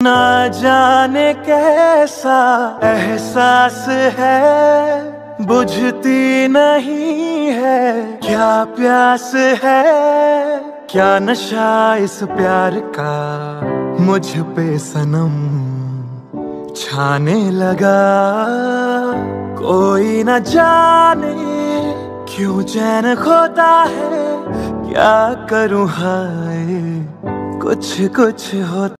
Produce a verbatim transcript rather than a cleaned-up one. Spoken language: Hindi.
ना जाने कैसा एहसास है, बुझती नहीं है क्या प्यास है, क्या नशा इस प्यार का मुझ पे सनम छाने लगा। कोई न जाने क्यों चैन खोता है, क्या करूं हाय कुछ कुछ होता।